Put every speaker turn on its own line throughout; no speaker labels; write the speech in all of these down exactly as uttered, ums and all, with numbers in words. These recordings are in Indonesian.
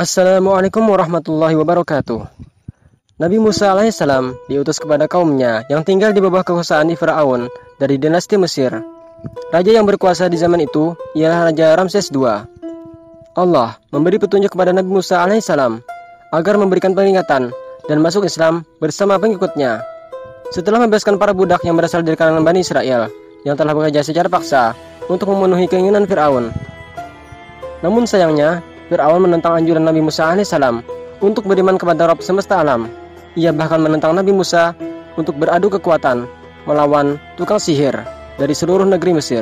Assalamualaikum warahmatullahi wabarakatuh. Nabi Musa alaihissalam diutus kepada kaumnya yang tinggal di bawah kekuasaan Fir'aun dari dinasti Mesir. Raja yang berkuasa di zaman itu ialah Raja Ramses kedua. Allah memberi petunjuk kepada Nabi Musa alaihissalam agar memberikan peringatan dan masuk Islam bersama pengikutnya. Setelah membebaskan para budak yang berasal dari kalangan Bani Israel yang telah bekerja secara paksa untuk memenuhi keinginan Fir'aun. Namun sayangnya, Fir'aun menentang anjuran Nabi Musa alaihissalam untuk beriman kepada Rabb semesta alam. Ia bahkan menentang Nabi Musa untuk beradu kekuatan melawan tukang sihir dari seluruh negeri Mesir.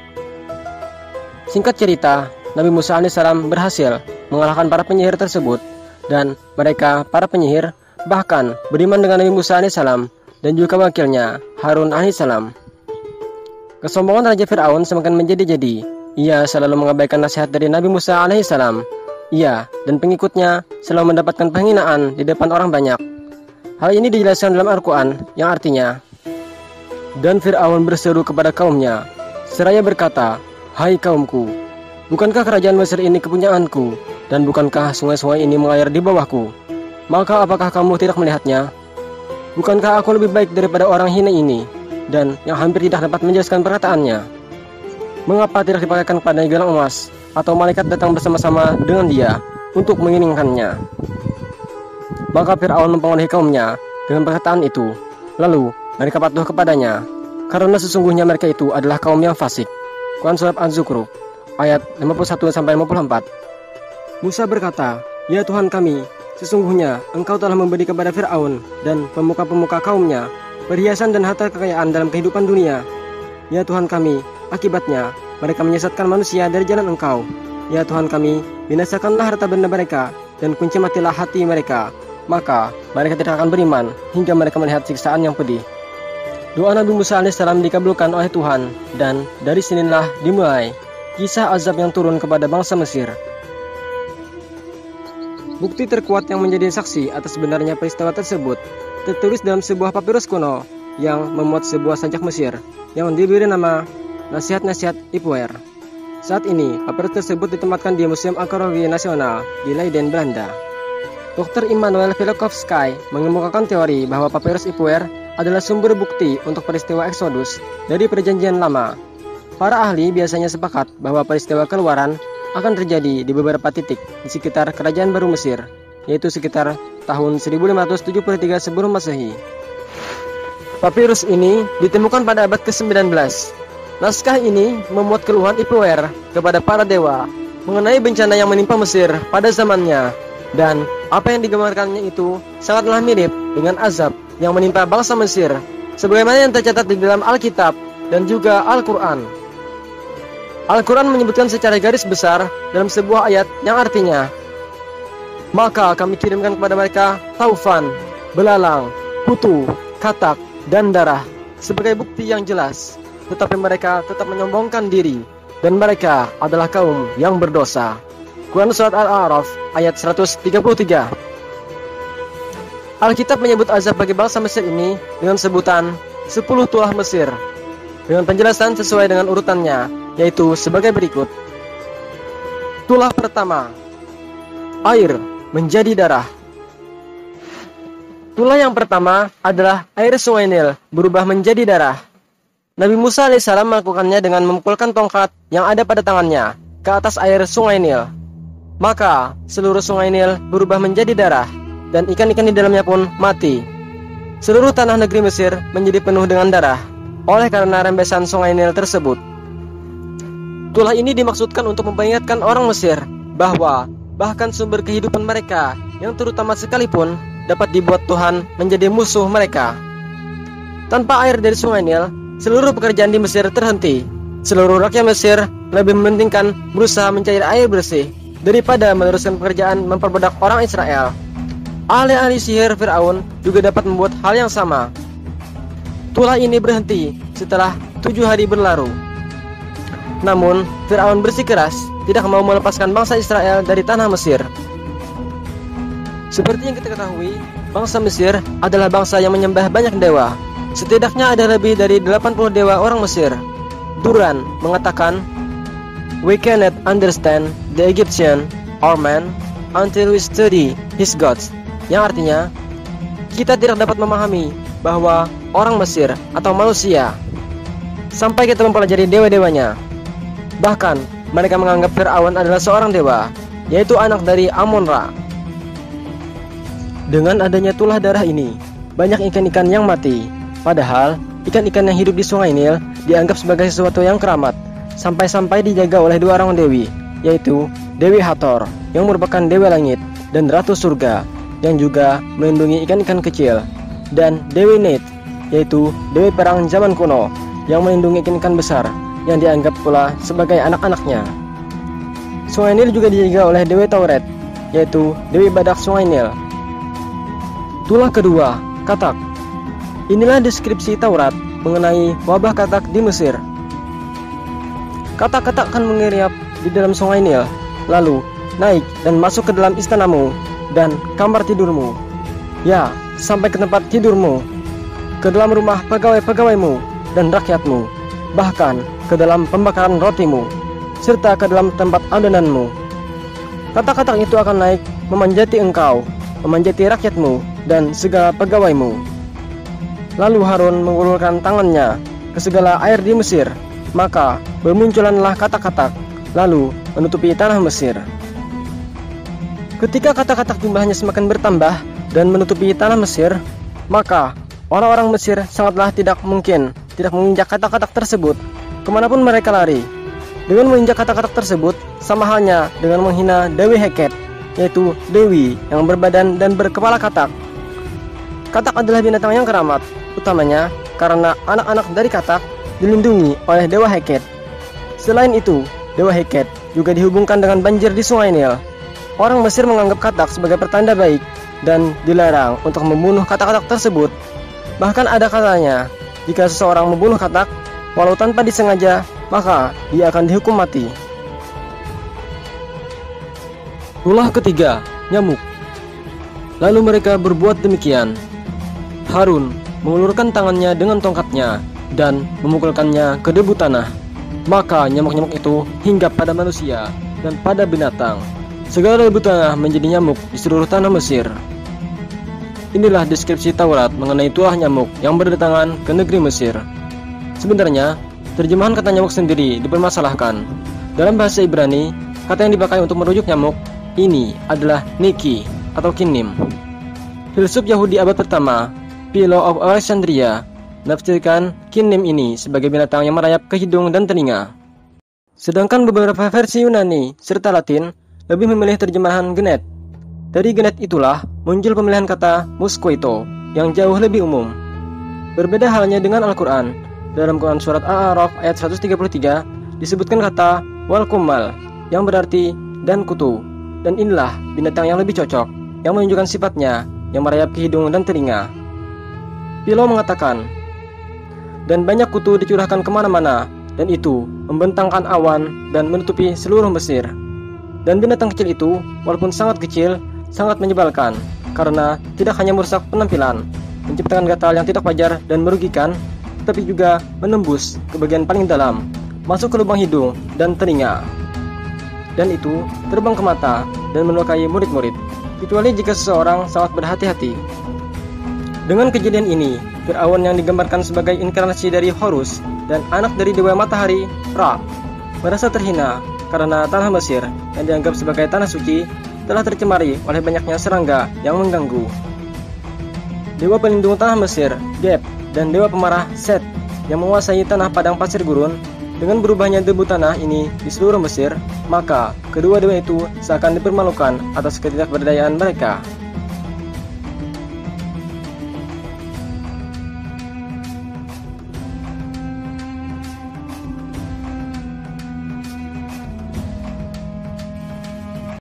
Singkat cerita, Nabi Musa alaihissalam berhasil mengalahkan para penyihir tersebut, dan mereka, para penyihir, bahkan beriman dengan Nabi Musa alaihissalam dan juga wakilnya Harun alaihissalam. Kesombongan Raja Fir'aun semakin menjadi-jadi. Ia selalu mengabaikan nasihat dari Nabi Musa alaihissalam. Ia dan pengikutnya selalu mendapatkan penghinaan di depan orang banyak. Hal ini dijelaskan dalam Al-Quran yang artinya, dan Fir'aun berseru kepada kaumnya seraya berkata, "Hai kaumku, bukankah kerajaan Mesir ini kepunyaanku, dan bukankah sungai-sungai ini mengalir di bawahku? Maka apakah kamu tidak melihatnya? Bukankah aku lebih baik daripada orang hina ini, dan yang hampir tidak dapat menjelaskan perkataannya? Mengapa tidak dipakaikan kepada gelang emas, atau malaikat datang bersama-sama dengan dia untuk menginginkannya?" Maka Fir'aun mempengaruhi kaumnya dengan perkataan itu. Lalu mereka patuh kepadanya, karena sesungguhnya mereka itu adalah kaum yang fasik. Quran Surat Az-Zukhruf ayat lima puluh satu sampai lima puluh empat. Musa berkata, "Ya Tuhan kami, sesungguhnya Engkau telah memberi kepada Fir'aun dan pemuka-pemuka kaumnya perhiasan dan harta kekayaan dalam kehidupan dunia. Ya Tuhan kami, akibatnya mereka menyesatkan manusia dari jalan Engkau. Ya Tuhan kami, binasakanlah harta benda mereka dan kunci matilah hati mereka. Maka mereka tidak akan beriman hingga mereka melihat siksaan yang pedih." Doa Nabi Musa alaihissalam dikabulkan oleh Tuhan, dan dari sinilah dimulai kisah azab yang turun kepada bangsa Mesir. Bukti terkuat yang menjadi saksi atas benarnya peristiwa tersebut tertulis dalam sebuah papirus kuno yang memuat sebuah sajak Mesir yang diberi nama Nasihat-Nasihat Ipuwer. Saat ini, papirus tersebut ditempatkan di Museum Arkeologi Nasional di Leiden, Belanda. dokter Immanuel Velikovsky mengemukakan teori bahwa papirus Ipuwer adalah sumber bukti untuk peristiwa Exodus dari Perjanjian Lama. Para ahli biasanya sepakat bahwa peristiwa keluaran akan terjadi di beberapa titik di sekitar Kerajaan Baru Mesir, yaitu sekitar tahun seribu lima ratus tujuh puluh tiga sebelum Masehi. Papirus ini ditemukan pada abad ke sembilan belas. Naskah ini memuat keluhan Ipuwer kepada para dewa mengenai bencana yang menimpa Mesir pada zamannya, dan apa yang digambarkannya itu sangatlah mirip dengan azab yang menimpa bangsa Mesir, sebagaimana yang tercatat di dalam Alkitab dan juga Al-Quran. Al-Quran menyebutkan secara garis besar dalam sebuah ayat yang artinya, "Maka kami kirimkan kepada mereka taufan, belalang, kutu, katak, dan darah sebagai bukti yang jelas. Tetapi mereka tetap menyombongkan diri, dan mereka adalah kaum yang berdosa." Quran Surat Al-A'raf ayat seratus tiga puluh tiga. Alkitab menyebut azab bagi bangsa Mesir ini dengan sebutan sepuluh tulah Mesir, dengan penjelasan sesuai dengan urutannya, yaitu sebagai berikut. Tulah pertama, air menjadi darah. Tulah yang pertama adalah air sungai Nil berubah menjadi darah. Nabi Musa alaihissalam melakukannya dengan memukulkan tongkat yang ada pada tangannya ke atas air sungai Nil. Maka seluruh sungai Nil berubah menjadi darah, dan ikan-ikan di dalamnya pun mati. Seluruh tanah negeri Mesir menjadi penuh dengan darah oleh karena rembesan sungai Nil tersebut. Tulah ini dimaksudkan untuk memperingatkan orang Mesir bahwa bahkan sumber kehidupan mereka yang terutama sekalipun dapat dibuat Tuhan menjadi musuh mereka. Tanpa air dari sungai Nil, seluruh pekerjaan di Mesir terhenti. Seluruh rakyat Mesir lebih mementingkan berusaha mencari air bersih daripada meneruskan pekerjaan memperbudak orang Israel. Ahli-ahli sihir Fir'aun juga dapat membuat hal yang sama. Tulah ini berhenti setelah tujuh hari berlalu. Namun, Fir'aun bersikeras tidak mau melepaskan bangsa Israel dari tanah Mesir. Seperti yang kita ketahui, bangsa Mesir adalah bangsa yang menyembah banyak dewa. Setidaknya ada lebih dari delapan puluh dewa orang Mesir. Duran mengatakan, "We cannot understand the Egyptian or man until we study his gods, yang artinya kita tidak dapat memahami bahwa orang Mesir atau manusia sampai kita mempelajari dewa-dewanya. Bahkan mereka menganggap Firaun adalah seorang dewa, yaitu anak dari Amon-Ra. Dengan adanya tulah darah ini, banyak ikan-ikan yang mati. Padahal ikan-ikan yang hidup di Sungai Nil dianggap sebagai sesuatu yang keramat, sampai-sampai dijaga oleh dua orang dewi, yaitu Dewi Hathor yang merupakan dewa langit dan Ratu Surga yang juga melindungi ikan-ikan kecil, dan Dewi Neit yaitu dewi perang zaman kuno yang melindungi ikan-ikan besar yang dianggap pula sebagai anak-anaknya. Sungai Nil juga dijaga oleh Dewi Tauret yaitu Dewi Badak Sungai Nil. Tulah kedua, katak. Inilah deskripsi Taurat mengenai wabah katak di Mesir. Katak-katak akan mengeryap di dalam Sungai Nil, lalu naik dan masuk ke dalam istanamu dan kamar tidurmu. Ya, sampai ke tempat tidurmu, ke dalam rumah pegawai-pegawaimu dan rakyatmu, bahkan ke dalam pembakaran rotimu, serta ke dalam tempat adonanmu. Katak-katak itu akan naik memanjati engkau, memanjati rakyatmu dan segala pegawaimu. Lalu Harun mengulurkan tangannya ke segala air di Mesir, maka bermunculanlah katak-katak, lalu menutupi tanah Mesir. Ketika katak-katak jumlahnya semakin bertambah dan menutupi tanah Mesir, maka orang-orang Mesir sangatlah tidak mungkin tidak menginjak katak-katak tersebut kemanapun mereka lari. Dengan menginjak katak-katak tersebut sama halnya dengan menghina Dewi Heket, yaitu dewi yang berbadan dan berkepala katak. Katak adalah binatang yang keramat, utamanya karena anak-anak dari katak dilindungi oleh Dewa Heket. Selain itu, Dewa Heket juga dihubungkan dengan banjir di Sungai Nil. Orang Mesir menganggap katak sebagai pertanda baik dan dilarang untuk membunuh katak-katak tersebut. Bahkan ada katanya, jika seseorang membunuh katak, walau tanpa disengaja, maka dia akan dihukum mati. Tulah ketiga, nyamuk. Lalu mereka berbuat demikian. Harun mengulurkan tangannya dengan tongkatnya dan memukulkannya ke debu tanah. Maka nyamuk-nyamuk itu hinggap pada manusia dan pada binatang. Segala debu tanah menjadi nyamuk di seluruh tanah Mesir. Inilah deskripsi Taurat mengenai tulah nyamuk yang berdatangan ke negeri Mesir. Sebenarnya, terjemahan kata nyamuk sendiri dipermasalahkan. Dalam bahasa Ibrani, kata yang dipakai untuk merujuk nyamuk ini adalah Niki atau Kinim. Filsuf Yahudi abad pertama, Philo of Alexandria, menafsirkan Kinim ini sebagai binatang yang merayap ke hidung dan telinga. Sedangkan beberapa versi Yunani serta Latin lebih memilih terjemahan Genet. Dari Genet itulah muncul pemilihan kata Musquito yang jauh lebih umum. Berbeda halnya dengan Al-Quran. Dalam Quran Surat Al-A'raf ayat seratus tiga puluh tiga disebutkan kata Walkumal yang berarti dan kutu. Dan inilah binatang yang lebih cocok, yang menunjukkan sifatnya yang merayap ke hidung dan telinga. Philo mengatakan, dan banyak kutu dicurahkan kemana-mana, dan itu membentangkan awan dan menutupi seluruh Mesir. Dan binatang kecil itu, walaupun sangat kecil, sangat menyebalkan, karena tidak hanya merusak penampilan, menciptakan gatal yang tidak wajar dan merugikan, tapi juga menembus ke bagian paling dalam, masuk ke lubang hidung dan telinga. Dan itu terbang ke mata dan melukai murid-murid, kecuali jika seseorang sangat berhati-hati. Dengan kejadian ini, Firaun yang digambarkan sebagai inkarnasi dari Horus dan anak dari dewa matahari, Ra, merasa terhina karena tanah Mesir yang dianggap sebagai tanah suci telah tercemari oleh banyaknya serangga yang mengganggu. Dewa pelindung tanah Mesir, Geb, dan dewa pemarah, Set, yang menguasai tanah padang pasir gurun. Dengan berubahnya debu tanah ini di seluruh Mesir, maka kedua dewa itu seakan dipermalukan atas ketidakberdayaan mereka.